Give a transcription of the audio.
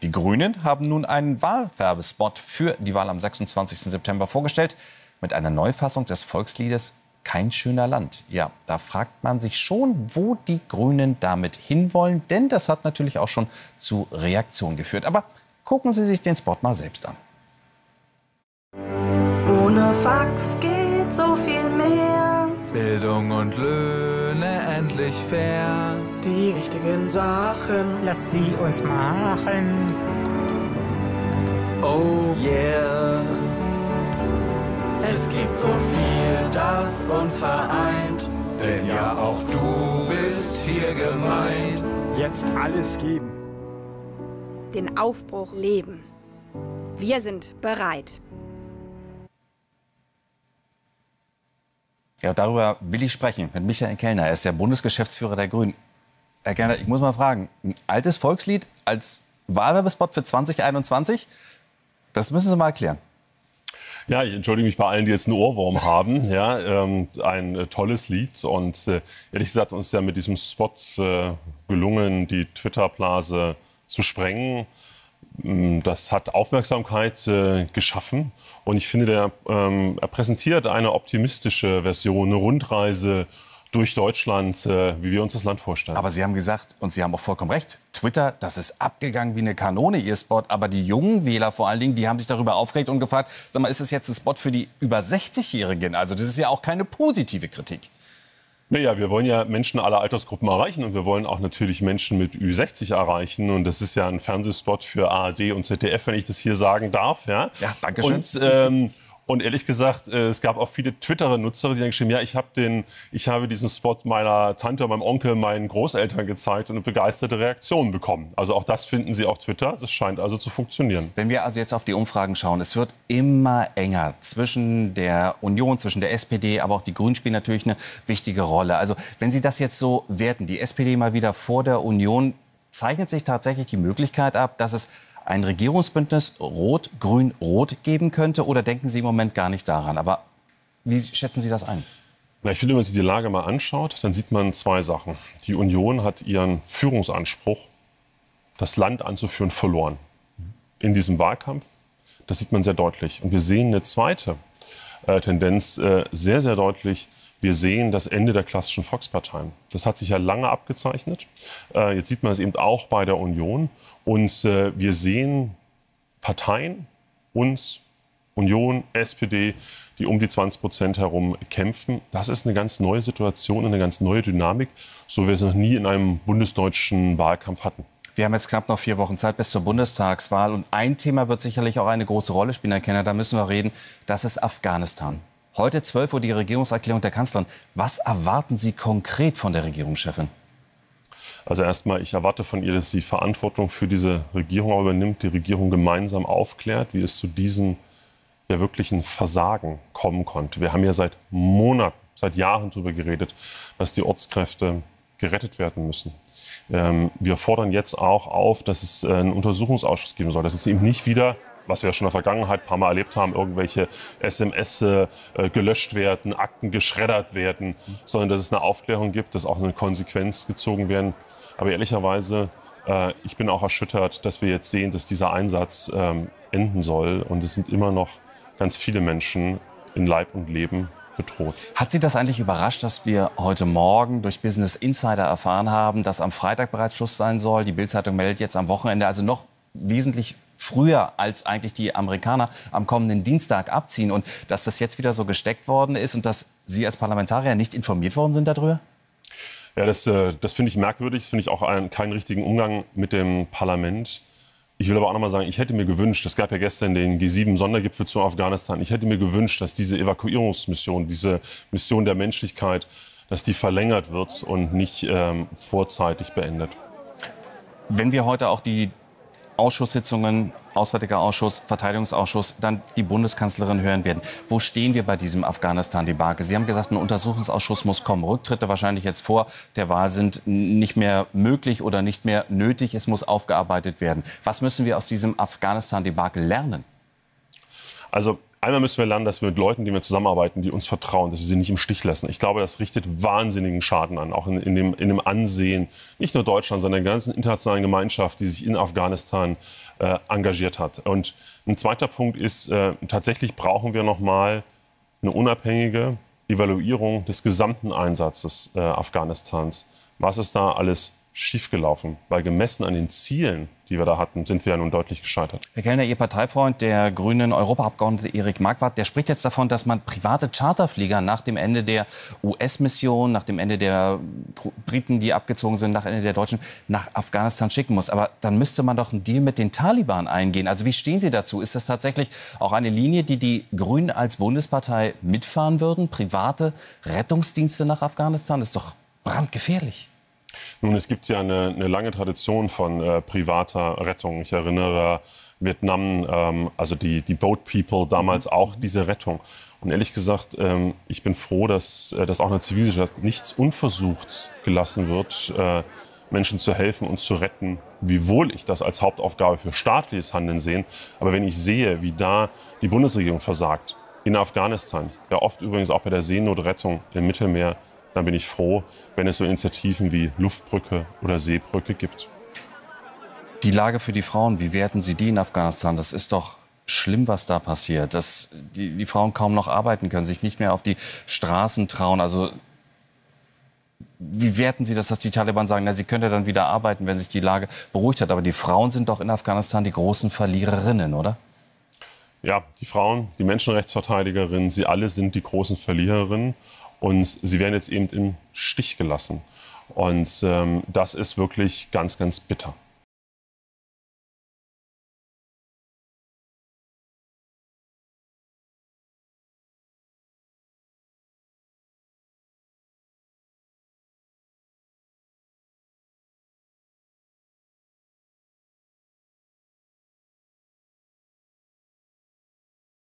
Die Grünen haben nun einen Wahlwerbespot für die Wahl am 26. September vorgestellt mit einer Neufassung des Volksliedes Kein schöner Land. Ja, da fragt man sich schon, wo die Grünen damit hinwollen, denn das hat natürlich auch schon zu Reaktionen geführt. Aber gucken Sie sich den Spot mal selbst an. Ohne Fax geht so viel mehr. Bildung und Löhne endlich fair. Die richtigen Sachen. Lass sie uns machen. Oh yeah. Es gibt so viel, das uns vereint. Denn ja, auch du bist hier gemeint. Jetzt alles geben. Den Aufbruch leben. Wir sind bereit. Ja, darüber will ich sprechen mit Michael Kellner. Er ist der Bundesgeschäftsführer der Grünen. Herr Kellner, ich muss mal fragen, ein altes Volkslied als Wahlwerbespot für 2021? Das müssen Sie mal erklären. Ja, ich entschuldige mich bei allen, die jetzt einen Ohrwurm haben. Ja, ein tolles Lied. Und ehrlich gesagt, uns ist ja mit diesem Spot gelungen, die Twitter-Blase zu sprengen. Das hat Aufmerksamkeit geschaffen. Und ich finde, er präsentiert eine optimistische Version, eine Rundreise durch Deutschland, wie wir uns das Land vorstellen. Aber Sie haben gesagt, und Sie haben auch vollkommen recht, Twitter, das ist abgegangen wie eine Kanone, Ihr Spot. Aber die jungen Wähler vor allen Dingen, die haben sich darüber aufgeregt und gefragt, sag mal, ist es jetzt ein Spot für die über 60-Jährigen? Also das ist ja auch keine positive Kritik. Naja, wir wollen ja Menschen aller Altersgruppen erreichen und wir wollen auch natürlich Menschen mit Ü60 erreichen. Und das ist ja ein Fernsehspot für ARD und ZDF, wenn ich das hier sagen darf. Ja, danke schön. Und ehrlich gesagt, es gab auch viele Twitter-Nutzer, die dann geschrieben, ja, ich habe diesen Spot meiner Tante, meinem Onkel, meinen Großeltern gezeigt und eine begeisterte Reaktion bekommen. Also auch das finden Sie auf Twitter. Das scheint also zu funktionieren. Wenn wir also jetzt auf die Umfragen schauen, es wird immer enger zwischen der Union, zwischen der SPD, aber auch die Grünen spielen natürlich eine wichtige Rolle. Also wenn Sie das jetzt so werten, die SPD mal wieder vor der Union, zeichnet sich tatsächlich die Möglichkeit ab, dass es ein Regierungsbündnis Rot-Grün-Rot geben könnte? Oder denken Sie im Moment gar nicht daran? Aber wie schätzen Sie das ein? Na, ich finde, wenn man sich die Lage mal anschaut, dann sieht man zwei Sachen. Die Union hat ihren Führungsanspruch, das Land anzuführen, verloren. In diesem Wahlkampf, das sieht man sehr deutlich. Und wir sehen eine zweite Tendenz sehr, sehr deutlich. Wir sehen das Ende der klassischen Volksparteien. Das hat sich ja lange abgezeichnet. Jetzt sieht man es eben auch bei der Union. Und wir sehen Parteien, uns, Union, SPD, die um die 20% herum kämpfen. Das ist eine ganz neue Situation, eine ganz neue Dynamik, so wie wir es noch nie in einem bundesdeutschen Wahlkampf hatten. Wir haben jetzt knapp noch 4 Wochen Zeit bis zur Bundestagswahl. Und ein Thema wird sicherlich auch eine große Rolle spielen, Herr Kellner. Da müssen wir reden. Das ist Afghanistan. Heute 12 Uhr die Regierungserklärung der Kanzlerin. Was erwarten Sie konkret von der Regierungschefin? Also erstmal, ich erwarte von ihr, dass sie Verantwortung für diese Regierung übernimmt, die Regierung gemeinsam aufklärt, wie es zu diesem ja wirklichen Versagen kommen konnte. Wir haben ja seit Monaten, seit Jahren darüber geredet, dass die Ortskräfte gerettet werden müssen. Wir fordern jetzt auch auf, dass es einen Untersuchungsausschuss geben soll, dass es eben nicht wieder, was wir ja schon in der Vergangenheit ein paar Mal erlebt haben, irgendwelche SMS gelöscht werden, Akten geschreddert werden, sondern dass es eine Aufklärung gibt, dass auch eine Konsequenz gezogen werden. Aber ehrlicherweise, ich bin auch erschüttert, dass wir jetzt sehen, dass dieser Einsatz enden soll. Und es sind immer noch ganz viele Menschen in Leib und Leben bedroht. Hat Sie das eigentlich überrascht, dass wir heute Morgen durch Business Insider erfahren haben, dass am Freitag bereits Schluss sein soll? Die Bild-Zeitung meldet jetzt am Wochenende, also noch wesentlich früher als eigentlich die Amerikaner am kommenden Dienstag abziehen. Und dass das jetzt wieder so gesteckt worden ist und dass Sie als Parlamentarier nicht informiert worden sind darüber? Ja, das finde ich merkwürdig. Das finde ich auch keinen richtigen Umgang mit dem Parlament. Ich will aber auch noch mal sagen, ich hätte mir gewünscht, es gab ja gestern den G7-Sondergipfel zu Afghanistan, ich hätte mir gewünscht, dass diese Evakuierungsmission, diese Mission der Menschlichkeit, dass die verlängert wird und nicht vorzeitig beendet. Wenn wir heute auch die Ausschusssitzungen, Auswärtiger Ausschuss, Verteidigungsausschuss, dann die Bundeskanzlerin hören werden. Wo stehen wir bei diesem Afghanistan-Debakel? Sie haben gesagt, ein Untersuchungsausschuss muss kommen. Rücktritte wahrscheinlich jetzt vor der Wahl sind nicht mehr möglich oder nicht mehr nötig. Es muss aufgearbeitet werden. Was müssen wir aus diesem Afghanistan-Debakel lernen? Also Einmal müssen wir lernen, dass wir mit Leuten, die wir zusammenarbeiten, die uns vertrauen, dass wir sie nicht im Stich lassen. Ich glaube, das richtet wahnsinnigen Schaden an, auch in dem Ansehen, nicht nur Deutschland, sondern der ganzen internationalen Gemeinschaft, die sich in Afghanistan engagiert hat. Und ein zweiter Punkt ist, tatsächlich brauchen wir noch mal eine unabhängige Evaluierung des gesamten Einsatzes Afghanistans. Was ist da alles schiefgelaufen? Weil gemessen an den Zielen, die wir da hatten, sind wir ja nun deutlich gescheitert. Herr Kellner, Ihr Parteifreund, der grünen Europaabgeordnete Erik Marquardt, der spricht jetzt davon, dass man private Charterflieger nach dem Ende der US-Mission, nach dem Ende der Briten, die abgezogen sind, nach Ende der Deutschen, nach Afghanistan schicken muss. Aber dann müsste man doch einen Deal mit den Taliban eingehen. Also wie stehen Sie dazu? Ist das tatsächlich auch eine Linie, die die Grünen als Bundespartei mitfahren würden? Private Rettungsdienste nach Afghanistan? Das ist doch brandgefährlich. Nun, es gibt ja eine lange Tradition von privater Rettung. Ich erinnere Vietnam, also die Boat People, damals auch diese Rettung. Und ehrlich gesagt, ich bin froh, dass auch in der Zivilgesellschaft nichts unversucht gelassen wird, Menschen zu helfen und zu retten, wiewohl ich das als Hauptaufgabe für staatliches Handeln sehe. Aber wenn ich sehe, wie da die Bundesregierung versagt, in Afghanistan, ja oft übrigens auch bei der Seenotrettung im Mittelmeer, dann bin ich froh, wenn es so Initiativen wie Luftbrücke oder Seebrücke gibt. Die Lage für die Frauen, wie werten Sie die in Afghanistan? Das ist doch schlimm, was da passiert. Dass die Frauen kaum noch arbeiten können, sich nicht mehr auf die Straßen trauen. Also wie werten Sie das, dass die Taliban sagen, na, sie können ja dann wieder arbeiten, wenn sich die Lage beruhigt hat? Aber die Frauen sind doch in Afghanistan die großen Verliererinnen, oder? Ja, die Frauen, die Menschenrechtsverteidigerinnen, sie alle sind die großen Verliererinnen. Und sie werden jetzt eben im Stich gelassen. Und das ist wirklich ganz, ganz bitter.